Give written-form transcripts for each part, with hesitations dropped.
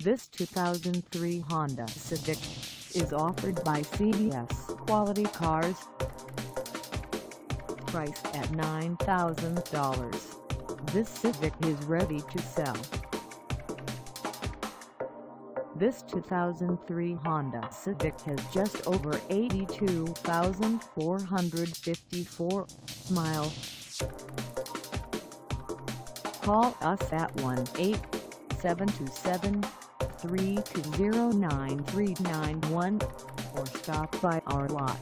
This 2003 Honda Civic is offered by CBS Quality Cars. Priced at $9,000, this Civic is ready to sell. This 2003 Honda Civic has just over 82,454 miles. Call us at 1-877-320-9391 or stop by our lot.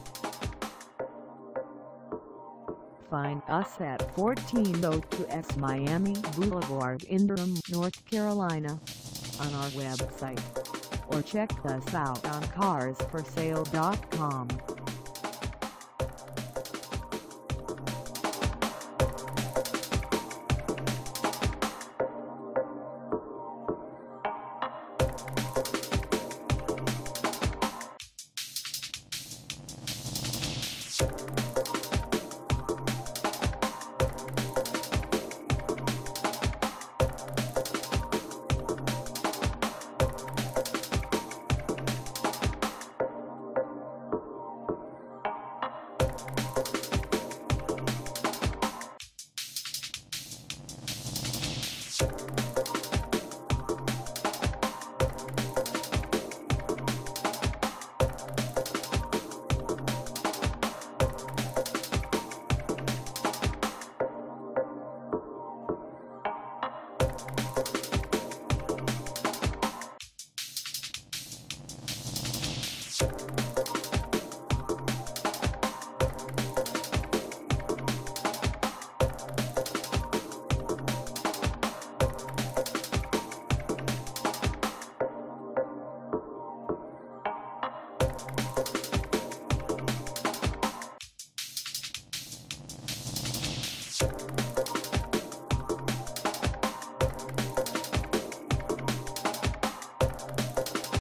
Find us at 1402 S Miami Boulevard in Durham, North Carolina, on our website, or check us out on carsforsale.com.